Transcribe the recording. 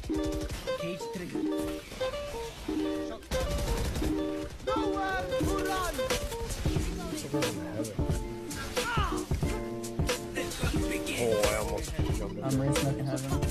Cage trigger. Nowhere to run! Oh, I almost jumped in. I'm re-smoking heaven.